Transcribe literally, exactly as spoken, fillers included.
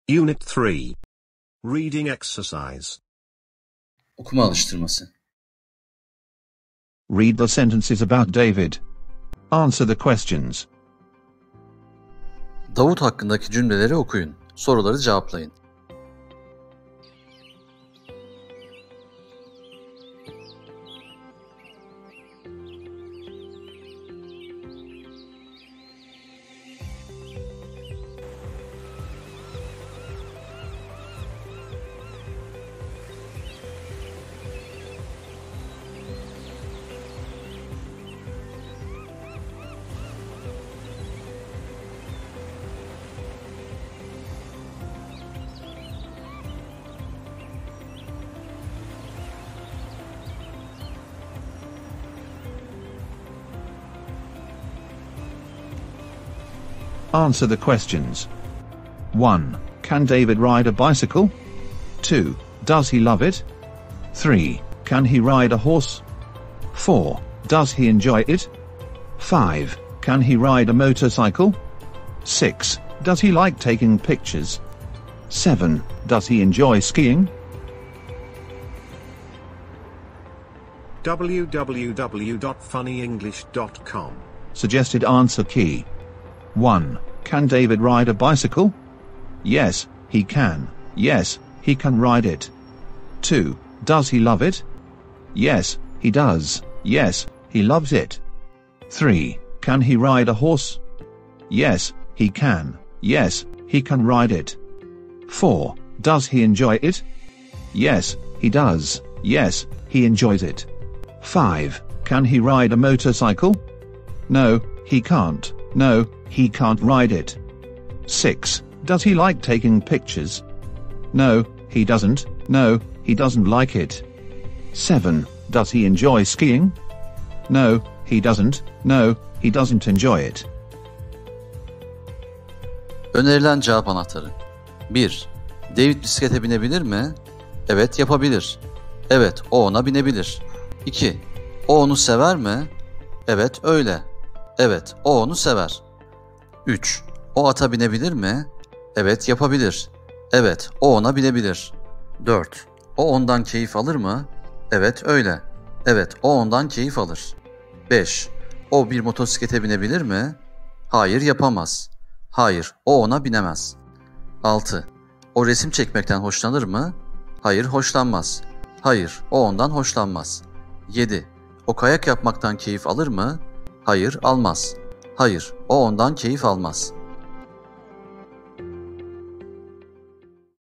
Unit three. Reading exercise. Okuma alıştırması. Read the sentences about David. Answer the questions. Davut hakkındaki cümleleri okuyun. Soruları cevaplayın. Answer the questions. one. Can David ride a bicycle? two. Does he love it? three. Can he ride a horse? four. Does he enjoy it? five. Can he ride a motorcycle? six. Does he like taking pictures? seven. Does he enjoy skiing? w w w dot funny english dot com. Suggested answer key. one. Can David ride a bicycle? Yes, he can. Yes, he can ride it. two. Does he love it? Yes, he does. Yes, he loves it. three. Can he ride a horse? Yes, he can. Yes, he can ride it. four. Does he enjoy it? Yes, he does. Yes, he enjoys it. five. Can he ride a motorcycle? No, he can't. No, he can't ride it. six. Does he like taking pictures? No, he doesn't. No, he doesn't like it. seven. Does he enjoy skiing? No, he doesn't. No, he doesn't enjoy it. Önerilen cevap anahtarı. bir. David bisiklete binebilir mi? Evet, yapabilir. Evet, o ona binebilir. iki. O onu sever mi? Evet, öyle. Evet, o onu sever. üç. O ata binebilir mi? Evet, yapabilir. Evet, o ona binebilir. dört. O ondan keyif alır mı? Evet, öyle. Evet, o ondan keyif alır. beş. O bir motosiklete binebilir mi? Hayır, yapamaz. Hayır, o ona binemez. altı. O resim çekmekten hoşlanır mı? Hayır, hoşlanmaz. Hayır, o ondan hoşlanmaz. yedi. O kayak yapmaktan keyif alır mı? Hayır, almaz. Hayır, o ondan keyif almaz.